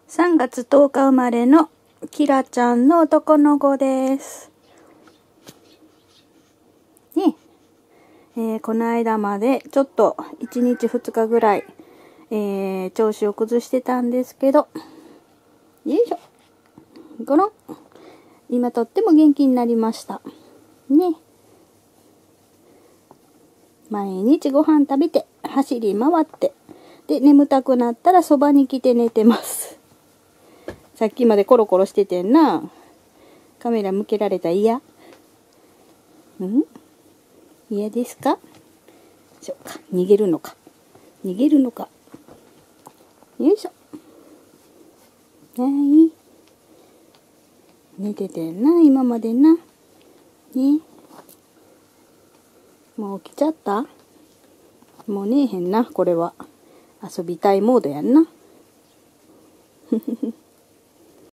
3月10日生まれのキラちゃんの男の子です。ね、この間までちょっと1日2日ぐらい、調子を崩してたんですけど、よいしょ。ゴロン。今とっても元気になりました。ね。毎日ご飯食べて、走り回って、で、眠たくなったらそばに来て寝てます。さっきまでコロコロしててんな。カメラ向けられたら嫌？嫌ですか？そうか。逃げるのか。逃げるのか。よいしょ。はい。寝ててんな、今までな。ね。もう起きちゃった？もう寝えへんな、これは。遊びたいモードやんな。